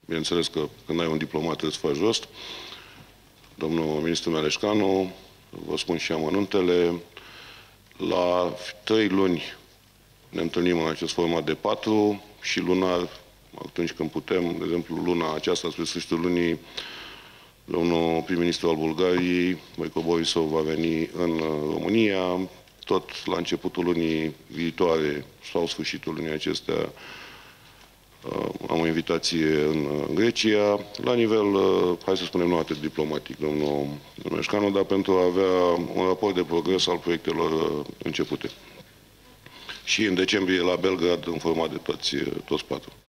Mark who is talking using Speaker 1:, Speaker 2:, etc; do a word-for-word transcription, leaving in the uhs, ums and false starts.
Speaker 1: Bineînțeles că când ai un diplomat trebuie să faci rost. Domnul ministru Meleșcanu, vă spun și amănuntele, la trei luni ne întâlnim în acest format de patru și lunar, atunci când putem, de exemplu, luna aceasta, spre sfârșitul lunii, domnul prim-ministru al Bulgariei, Boico Borisov, va veni în România. Tot la începutul lunii viitoare sau sfârșitul lunii acestea am o invitație în Grecia, la nivel, hai să spunem, nu atât diplomatic, domnul Meleșcanu, dar pentru a avea un raport de progres al proiectelor începute. Și în decembrie la Belgrad, în format de toți, toți patru.